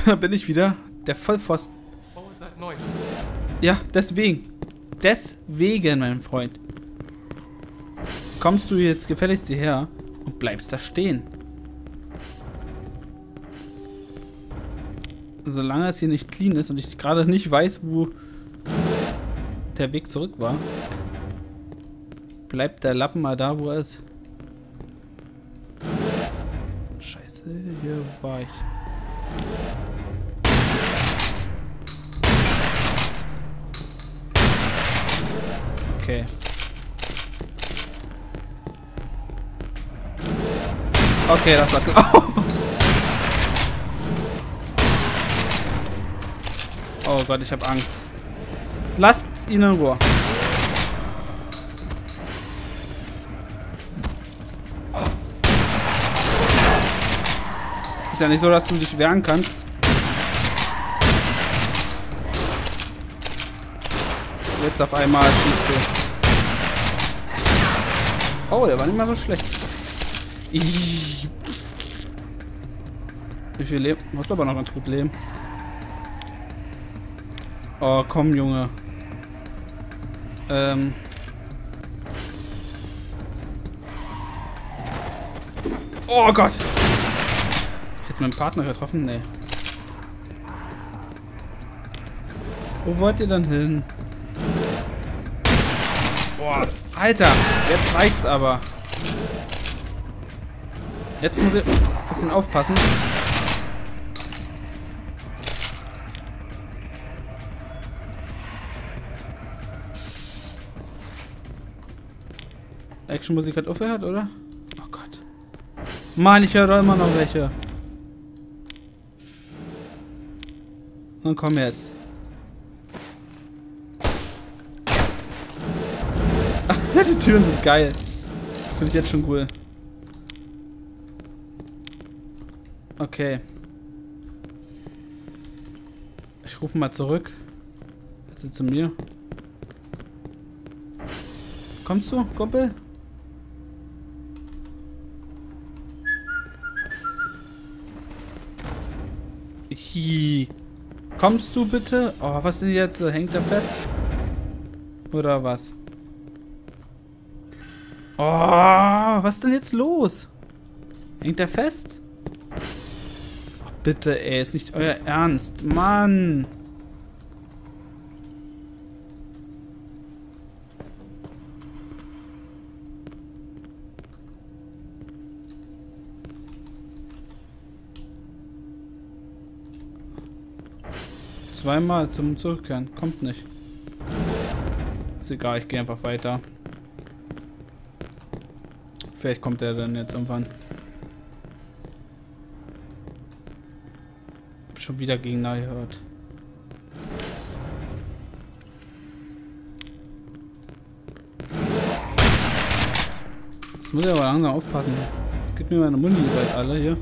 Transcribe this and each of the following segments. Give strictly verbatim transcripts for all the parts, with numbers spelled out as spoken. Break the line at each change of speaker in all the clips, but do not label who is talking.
Da bin ich wieder. Der Vollpfosten.
What was that noise?
Ja, deswegen. Deswegen, mein Freund. Kommst du jetzt gefälligst hierher und bleibst da stehen. Solange es hier nicht clean ist und ich gerade nicht weiß, wo der Weg zurück war, bleibt der Lappen mal da, wo er ist. Scheiße, hier war ich. Okay. Okay, das war klar. Oh. Oh Gott, ich habe Angst. Lasst ihn in Ruhe. Ist ja nicht so, dass du dich wehren kannst. Jetzt auf einmal schießt du. Oh, der war nicht mal so schlecht. Ih. Wie viel Leben? Du musst aber noch ganz gut leben. Oh, komm, Junge. Ähm. Oh Gott! Hab ich jetzt meinen Partner getroffen? Nee. Wo wollt ihr dann hin? Boah, Alter! Jetzt reicht's aber. Jetzt muss ich ein bisschen aufpassen. Actionmusik hat aufgehört, oder? Oh Gott. Mann, ich höre doch immer noch welche. Dann komm jetzt. Die Türen sind geil. Finde ich jetzt schon cool. Okay. Ich rufe mal zurück. Also zu mir. Kommst du, Kumpel? Hi. Kommst du bitte? Oh, was denn jetzt? Hängt er fest? Oder was? Oh, was ist denn jetzt los? Hängt er fest? Oh, bitte, ey, ist nicht euer Ernst. Mann. Zweimal zum Zurückkehren. Kommt nicht. Ist egal, ich gehe einfach weiter. Vielleicht kommt er dann jetzt irgendwann. Hab schon wieder Gegner gehört. Jetzt muss ich aber langsam aufpassen. Jetzt gibt mir meine Muni bald alle hier.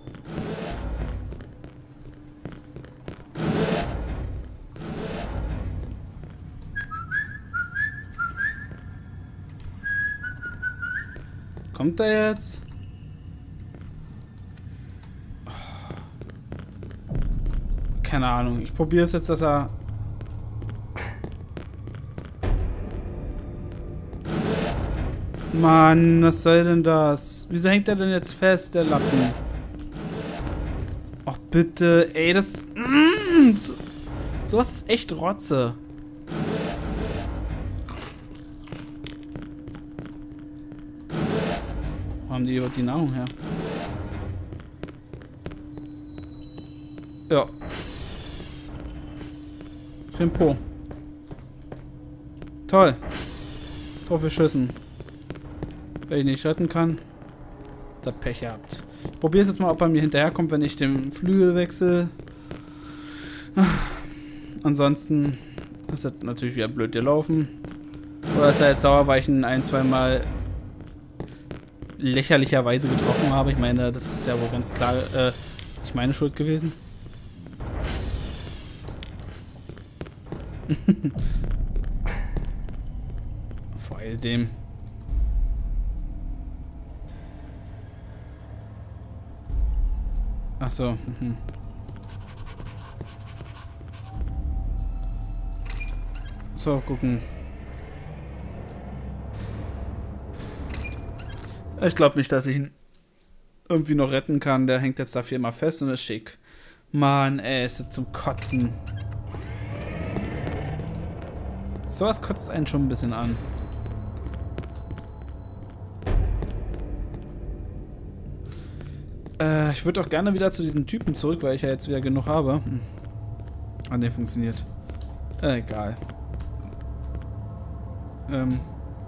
Kommt er jetzt? Keine Ahnung. Ich probiere es jetzt, dass er... Mann, was soll denn das? Wieso hängt er denn jetzt fest, der Lappen? Ach bitte, ey, das... Mm, so, sowas ist echt Rotze. Haben die die Nahrung her? Ja. Für den Po. Toll. Drauf geschissen. Wenn ich nicht retten kann, da Pech gehabt. Ich probiere es jetzt mal, ob er mir hinterherkommt, wenn ich den Flügel wechsle. Ansonsten ist das natürlich wieder blöd gelaufen. Oder ist er jetzt sauer, weil ich ihn ein, zwei Mal lächerlicherweise getroffen habe. Ich meine, das ist ja wohl ganz klar äh, nicht meine Schuld gewesen. Vor all dem. Ach so. Mhm. So, gucken. Ich glaube nicht, dass ich ihn irgendwie noch retten kann. Der hängt jetzt dafür immer fest und ist schick. Mann, ey, ist zum Kotzen. Sowas kotzt einen schon ein bisschen an. Äh, ich würde auch gerne wieder zu diesen Typen zurück, weil ich ja jetzt wieder genug habe. Hm. Ah, ne, funktioniert. Äh, egal. Ähm.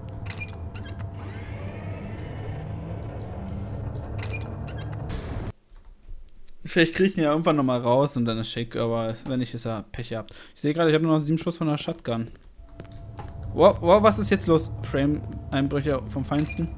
Vielleicht kriege ich ihn ja irgendwann nochmal raus und dann ist schick, aber wenn nicht, ist er Pech gehabt. Ich sehe gerade, ich habe nur noch sieben Schuss von der Shotgun. Wow, wow, was ist jetzt los? Frame-Einbrüche vom Feinsten.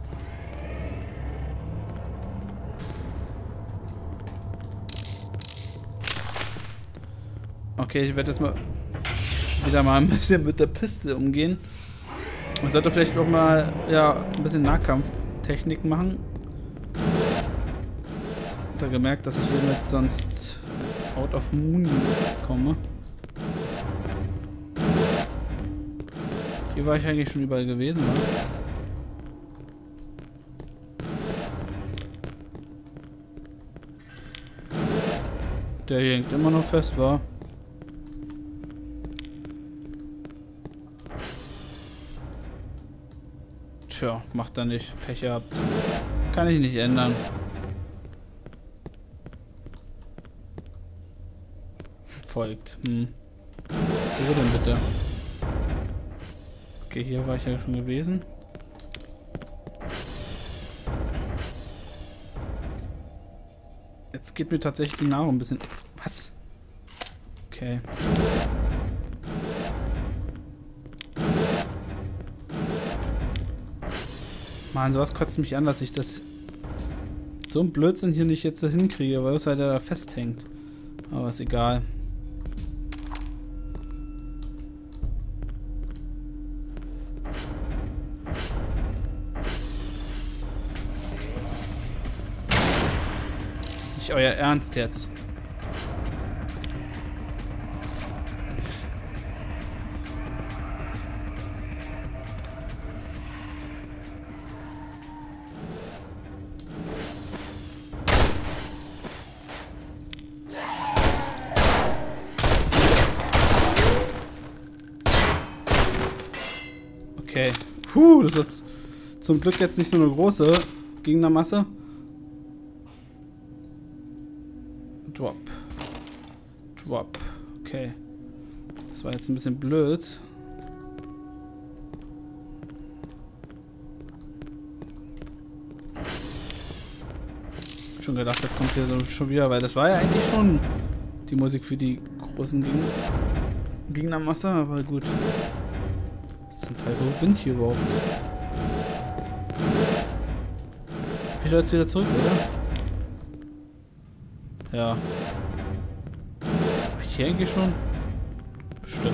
Okay, ich werde jetzt mal wieder mal ein bisschen mit der Piste umgehen. Ich sollte vielleicht auch mal ja, ein bisschen Nahkampftechnik machen. Ich habe gemerkt, dass ich hiermit sonst out of Muni komme. Hier war ich eigentlich schon überall gewesen, ne? Der hier hängt immer noch fest, war. Tja, macht er nicht. Pech gehabt. Kann ich nicht ändern. Folgt. Hm. Wo denn bitte? Okay, hier war ich ja schon gewesen. Jetzt geht mir tatsächlich die Nahrung ein bisschen... Was? Okay. Mann, sowas kotzt mich an, dass ich das... so ein Blödsinn hier nicht jetzt so hinkriege, weil es halt da festhängt. Aber ist egal. Ist nicht euer Ernst jetzt. Okay. Puh, das wird zum Glück jetzt nicht so eine große Gegnermasse. Drop. Drop. Okay. Das war jetzt ein bisschen blöd. Schon gedacht, jetzt kommt hier so schon wieder, weil das war ja eigentlich schon die Musik für die großen Gegner Gegnermasse, aber gut. Zum Teil, wo bin ich hier überhaupt? Ich will jetzt wieder zurück, oder? Ja. War ich hier eigentlich schon? Bestimmt.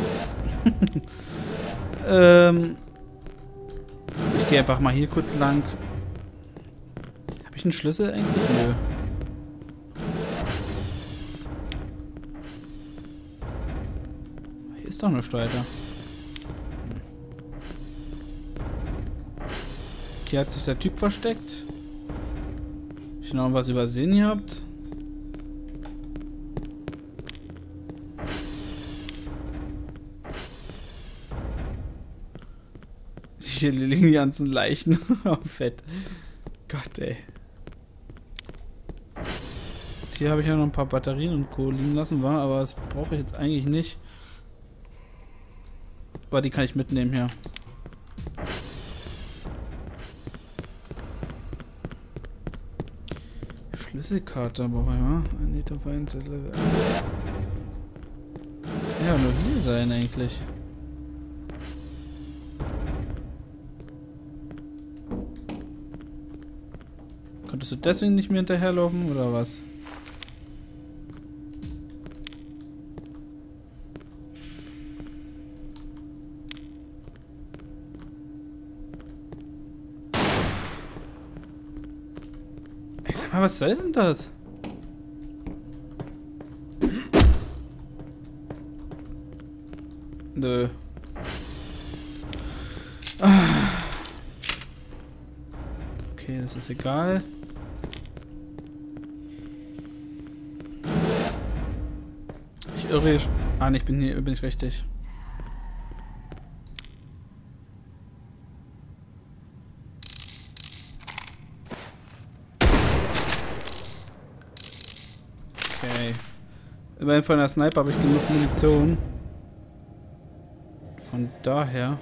ähm. Ich gehe einfach mal hier kurz lang. Habe ich einen Schlüssel eigentlich? Nö. Hier ist doch eine Steuer. Hier hat sich der Typ versteckt. Ich noch was übersehen gehabt. Hier liegen die ganzen Leichen. Oh, fett. Gott, ey. Hier habe ich ja noch ein paar Batterien und Co. liegen lassen, war, aber das brauche ich jetzt eigentlich nicht. Aber die kann ich mitnehmen hier. Schlüsselkarte, aber ja. I need to find the level. Kann ja nur hier sein eigentlich. Konntest du deswegen nicht mehr hinterherlaufen oder was? Ich sag mal, was soll denn das? Nö. Okay, das ist egal. Ich irre. Ah, ne, ich bin hier, bin ich richtig. Okay. Immerhin von der Sniper habe ich genug Munition. Von daher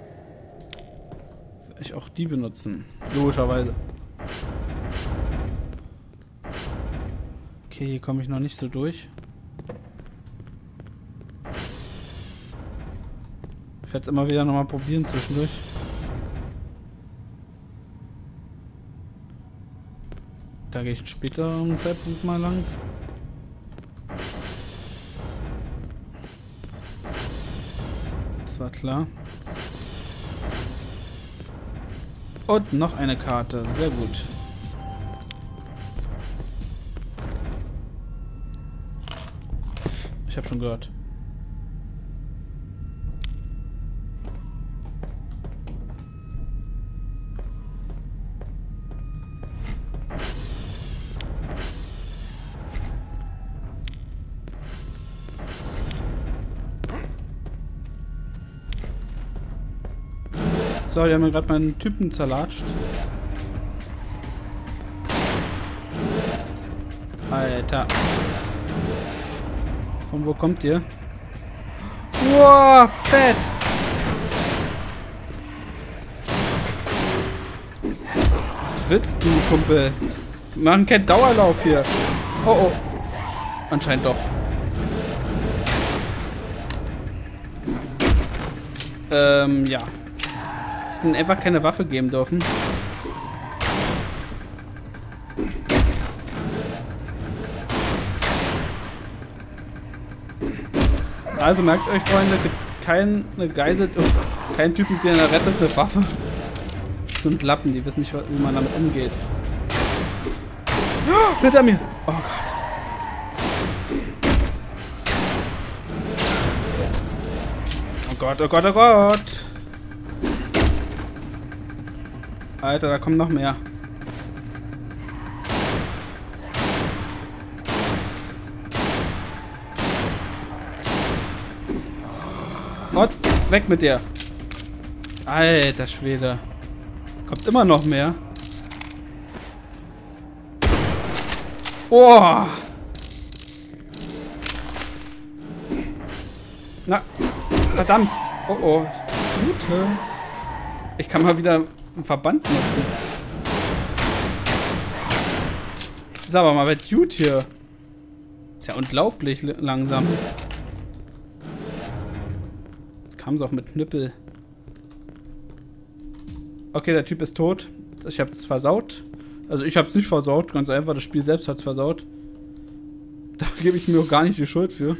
werde ich auch die benutzen. Logischerweise. Okay, hier komme ich noch nicht so durch. Ich werde es immer wieder nochmal probieren zwischendurch. Da gehe ich später um Zeitpunkt mal lang. Das war klar. Und noch eine Karte. Sehr gut. Ich habe schon gehört. So, die haben mir gerade meinen Typen zerlatscht. Alter. Von wo kommt ihr? Wow, fett! Was willst du, Kumpel? Wir machen keinen Dauerlauf hier. Oh, oh. Anscheinend doch. Ähm, ja. Ich hätte einfach keine Waffe geben dürfen. Also merkt euch, Freunde, gibt keine Geisel, oh, keinen Typen, der rettet eine Waffe. Das sind Lappen, die wissen nicht, wie man damit umgeht. Oh, hinter mir! Oh Gott. Oh Gott, oh Gott, oh Gott! Alter, da kommen noch mehr. Und weg mit dir. Alter Schwede. Kommt immer noch mehr. Oh. Na, verdammt. Oh oh. Gute. Ich kann mal wieder einen Verband nutzen. Das ist aber mal was gut hier. Ist ja unglaublich langsam. Jetzt kam es auch mit Knüppel. Okay, der Typ ist tot. Ich hab's versaut. Also ich hab's nicht versaut, ganz einfach. Das Spiel selbst hat's versaut. Da gebe ich mir auch gar nicht die Schuld für.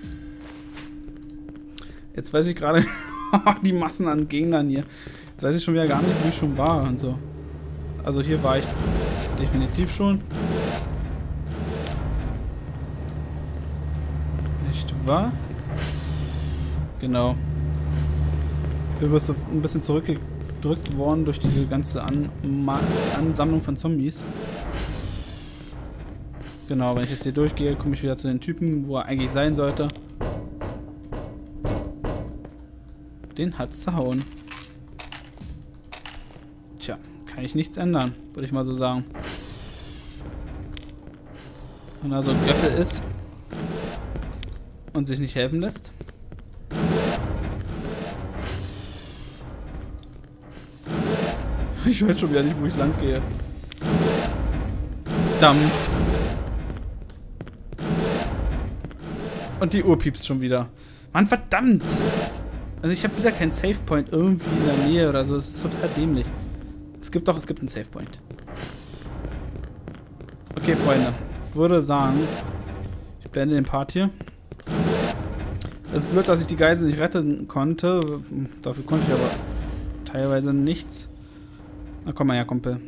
Jetzt weiß ich gerade die Massen an Gegnern hier. Jetzt weiß ich schon wieder gar nicht, wo ich schon war und so. Also hier war ich definitiv schon. Nicht wahr? Genau. Ich bin so ein bisschen zurückgedrückt worden durch diese ganze An Ansammlung von Zombies. Genau, wenn ich jetzt hier durchgehe, komme ich wieder zu den Typen, wo er eigentlich sein sollte. Den hat's zerhauen. Tja, kann ich nichts ändern, würde ich mal so sagen. Wenn er so ein Göppel ist und sich nicht helfen lässt. Ich weiß schon wieder nicht, wo ich lang gehe. Verdammt. Und die Uhr piepst schon wieder. Mann, verdammt! Also ich habe wieder keinen Save Point irgendwie in der Nähe oder so. Es ist total dämlich. Es gibt doch, es gibt einen Save Point. Okay, Freunde. Ich würde sagen, ich beende den Part hier. Es ist blöd, dass ich die Geisel nicht retten konnte. Dafür konnte ich aber teilweise nichts. Na komm mal her, Kumpel.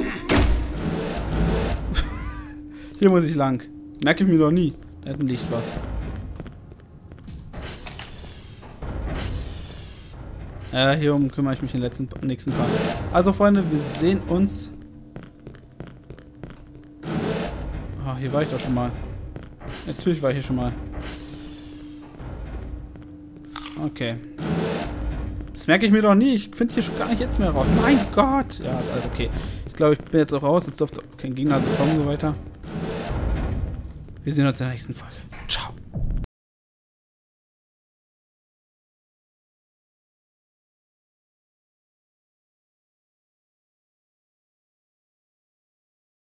Hier muss ich lang. Merke ich mir doch nie. Da hinten liegt was. Ja, hierum kümmere ich mich in den letzten, nächsten Part. Also, Freunde, wir sehen uns. Ah, hier war ich doch schon mal. Natürlich war ich hier schon mal. Okay. Das merke ich mir doch nie. Ich finde hier schon gar nicht jetzt mehr raus. Mein Gott. Ja, ist alles okay. Ich glaube, ich bin jetzt auch raus. Jetzt dürfte kein Gegner so kommen und so weiter. Wir sehen uns in der nächsten Folge. Ciao.